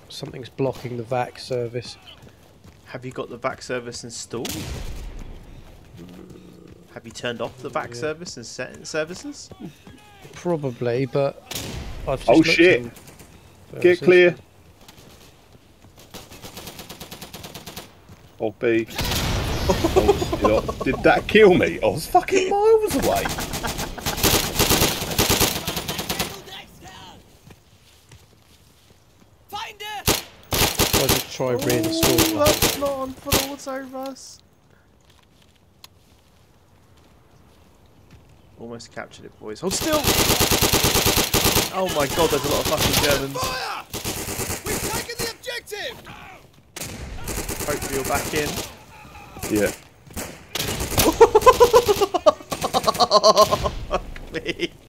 Something's blocking the VAC service. Have you got the VAC service installed? Have you turned off the VAC service and set services? Probably, but I've just Oh looked shit! in Get services. clear. Or B. Oh, you know, did that kill me? I was fucking miles away. I'll just try and reinstall that. That's not on full auto reverse. Almost captured it, boys. Hold still! Oh my god, there's a lot of fucking Germans. Fire! We've taken the objective! Hopefully you're back in. Yeah. Fuck me.